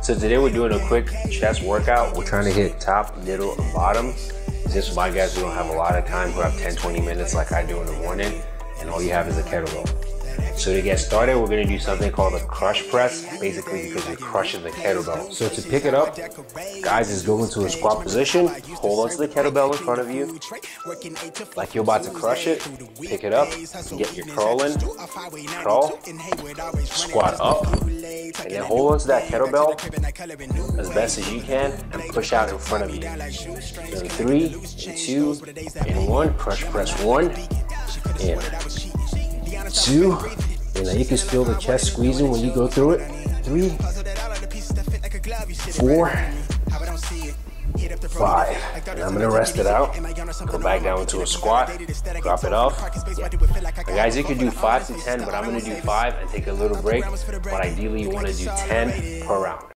So today we're doing a quick chest workout. We're trying to hit top, middle, and bottom. Just for my guys who don't have a lot of time, who have 10-20 minutes like I do in the morning, and all you have is a kettlebell. So to get started, we're gonna do something called a crush press, basically because you're crushing the kettlebell. So to pick it up, guys, is go into a squat position, hold onto the kettlebell in front of you, like you're about to crush it, pick it up, get your curl in, curl, squat up, and then hold onto that kettlebell as best as you can and push out in front of you. So 3, 2, and 1, crush press 1, and 2, and now you can feel the chest squeezing when you go through it. 3, 4, 5, and I'm gonna rest it out. Go back down into a squat, drop it off. Yeah. Now guys, you can do 5 to 10, but I'm gonna do 5 and take a little break. But ideally, you want to do 10 per round.